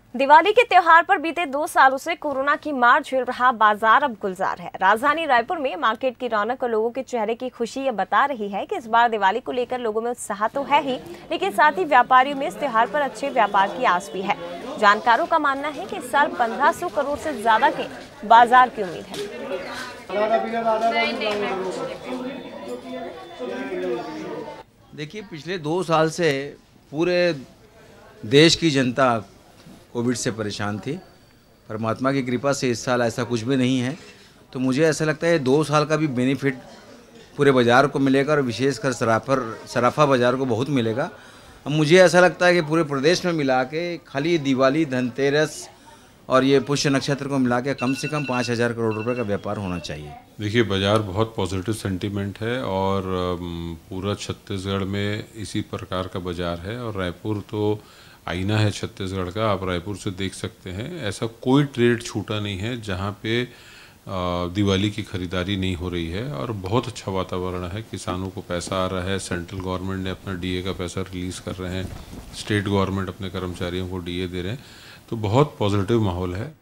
दिवाली के त्योहार पर बीते 2 सालों से कोरोना की मार झेल रहा बाजार अब गुलजार है। राजधानी रायपुर में मार्केट की रौनक और लोगों के चेहरे की खुशी ये बता रही है कि इस बार दिवाली को लेकर लोगों में उत्साह तो है ही, लेकिन साथ ही व्यापारियों में इस त्योहार पर अच्छे व्यापार की आस भी है। जानकारों का मानना है कि इस साल 1500 करोड़ से ज्यादा के बाजार की उम्मीद है। देखिए, पिछले 2 साल से पूरे देश की जनता कोविड से परेशान थी। परमात्मा की कृपा से इस साल ऐसा कुछ भी नहीं है, तो मुझे ऐसा लगता है 2 साल का भी बेनिफिट पूरे बाज़ार को मिलेगा और विशेषकर सराफा बाज़ार को बहुत मिलेगा। अब मुझे ऐसा लगता है कि पूरे प्रदेश में मिला के खाली दिवाली, धनतेरस और ये पुष्य नक्षत्र को मिला के कम से कम 5,000 करोड़ रुपए का व्यापार होना चाहिए। देखिए, बाज़ार बहुत पॉजिटिव सेंटीमेंट है और पूरा छत्तीसगढ़ में इसी प्रकार का बाज़ार है और रायपुर तो आईना है छत्तीसगढ़ का। आप रायपुर से देख सकते हैं, ऐसा कोई ट्रेड छूटा नहीं है जहाँ पे दिवाली की खरीदारी नहीं हो रही है और बहुत अच्छा वातावरण है। किसानों को पैसा आ रहा है, सेंट्रल गवर्नमेंट ने अपना डीए का पैसा रिलीज़ कर रहे हैं, स्टेट गवर्नमेंट अपने कर्मचारियों को डीए दे रहे हैं, तो बहुत पॉजिटिव माहौल है।